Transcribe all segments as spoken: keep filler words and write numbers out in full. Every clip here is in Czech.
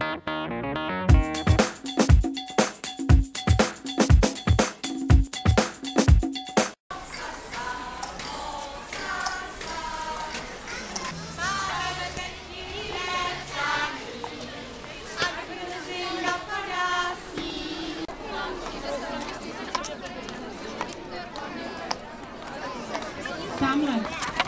Tamhle.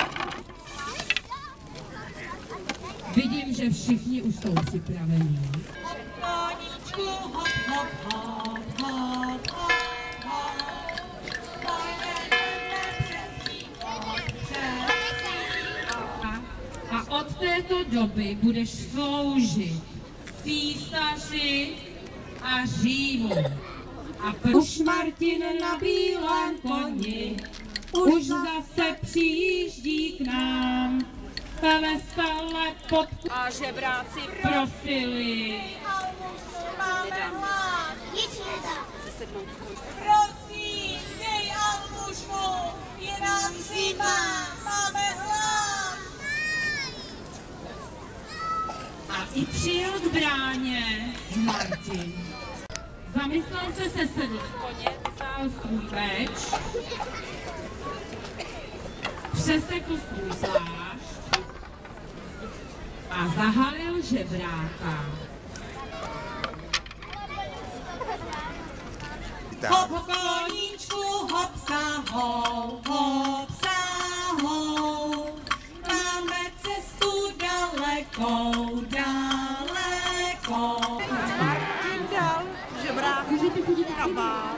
Vidím, že všichni už jsou připravení. Koníčku, hop, hop, hop, hop, hop, hop. Pojedeme přes říko, přes říko. A od této doby budeš sloužit císaři a Římu. A už Martin na bílém koni už zase přijíždí k nám. Vesele pod A žebráci prosili. Máme hlad. Prosím, dej almužnu, je nám zima, máme hlad. A i přijel k bráně Martin. Zamyslel se, se sedl v koně, vzal svůj meč, přesekl svůj plášť a zahalil žebráka. Hop koníčku, hop sahou, hop sahou. Máme cestu dalekou, dalekou. Martin dal žebráku kabát.